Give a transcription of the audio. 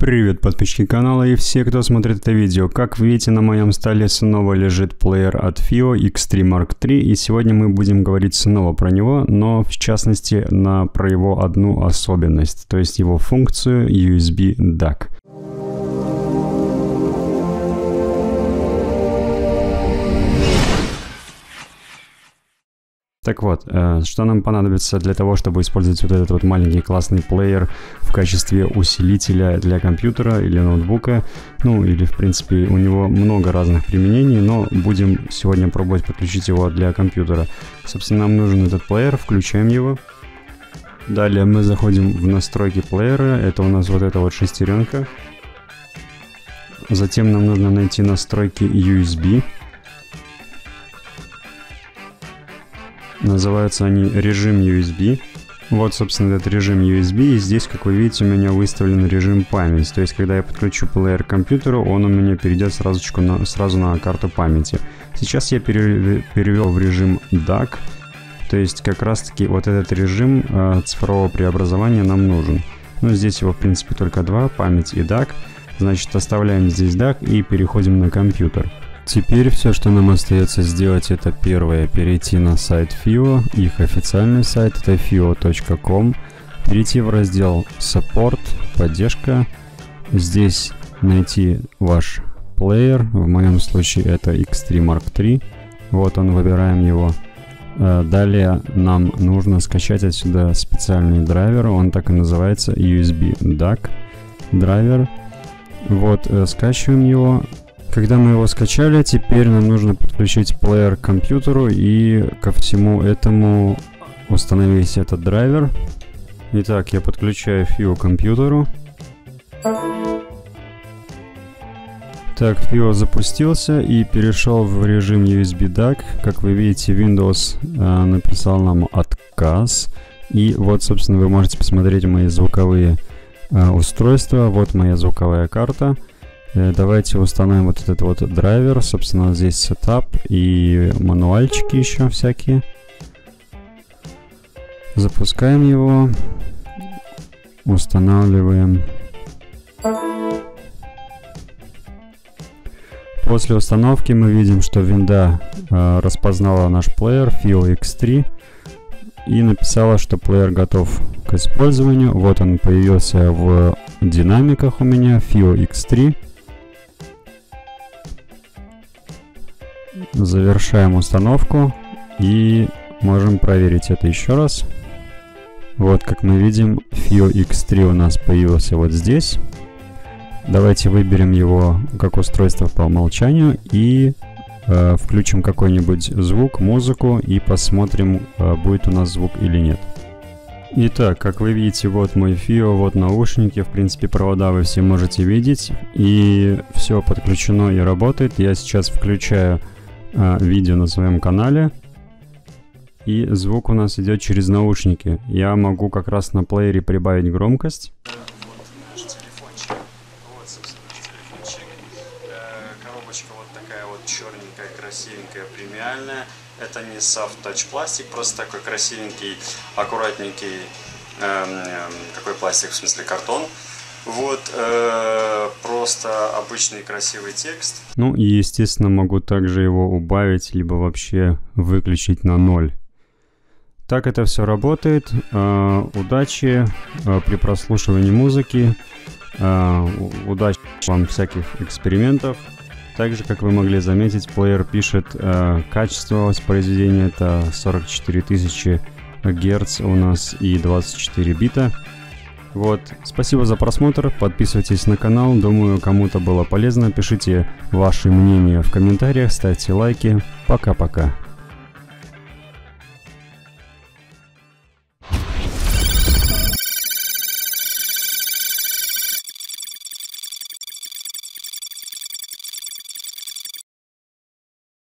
Привет, подписчики канала и все, кто смотрит это видео. Как вы видите, на моем столе снова лежит плеер от FiiO X3 Mark III, и сегодня мы будем говорить снова про него, но в частности про его одну особенность, то есть его функцию USB DAC. Так вот, что нам понадобится для того, чтобы использовать вот этот вот маленький классный плеер в качестве усилителя для компьютера или ноутбука, ну или в принципе у него много разных применений, но будем сегодня пробовать подключить его для компьютера. Собственно, нам нужен этот плеер, включаем его. Далее мы заходим в настройки плеера, это у нас вот эта вот шестеренка. Затем нам нужно найти настройки USB. Называются они режим USB. Вот, собственно, этот режим USB. И здесь, как вы видите, у меня выставлен режим память. То есть, когда я подключу плеер к компьютеру, он у меня перейдет сразу на карту памяти. Сейчас я перевел в режим DAC. То есть, как раз-таки вот этот режим цифрового преобразования нам нужен. Ну, здесь его, в принципе, только два, память и DAC. Значит, оставляем здесь DAC и переходим на компьютер. Теперь все, что нам остается сделать, это первое, перейти на сайт FiiO, их официальный сайт, это fio.com, перейти в раздел Support, поддержка, здесь найти ваш плеер, в моем случае это X3 Mark III, вот он, выбираем его. Далее нам нужно скачать отсюда специальный драйвер, он так и называется, USB DAC драйвер, вот, скачиваем его. Когда мы его скачали, теперь нам нужно подключить плеер к компьютеру и ко всему этому установить этот драйвер. Итак, я подключаю FiiO к компьютеру. Так, FiiO запустился и перешел в режим USB DAC. Как вы видите, Windows написал нам отказ. И вот, собственно, вы можете посмотреть мои звуковые устройства. Вот моя звуковая карта. Давайте установим вот этот вот драйвер. Собственно, здесь сетап и мануальчики еще всякие. Запускаем его. Устанавливаем. После установки мы видим, что винда распознала наш плеер FiiO X3 и написала, что плеер готов к использованию. Вот он появился в динамиках у меня, FiiO X3. Завершаем установку и можем проверить это еще раз. Вот, как мы видим, FiiO X3 у нас появился вот здесь. Давайте выберем его как устройство по умолчанию и включим какой-нибудь звук, музыку и посмотрим, будет у нас звук или нет. Итак, как вы видите, вот мой FiiO, вот наушники, в принципе провода вы все можете видеть, и все подключено и работает. Я сейчас включаю видео на своем канале, и звук у нас идет через наушники. Я могу как раз на плеере прибавить громкость. Вот, собственно, телефончик. Коробочка вот такая вот черненькая, красивенькая, премиальная. Это не soft touch пластик, просто такой красивенький, аккуратненький, какой пластик, в смысле картон. Вот, просто обычный красивый текст. Ну и, естественно, могу также его убавить, либо вообще выключить на 0. Так это все работает. Удачи при прослушивании музыки. Удачи вам всяких экспериментов. Также, как вы могли заметить, плеер пишет качество воспроизведения. Это 44 тысячи Гц у нас и 24 бита. Вот, спасибо за просмотр, подписывайтесь на канал, думаю, кому-то было полезно, пишите ваши мнения в комментариях, ставьте лайки, пока-пока.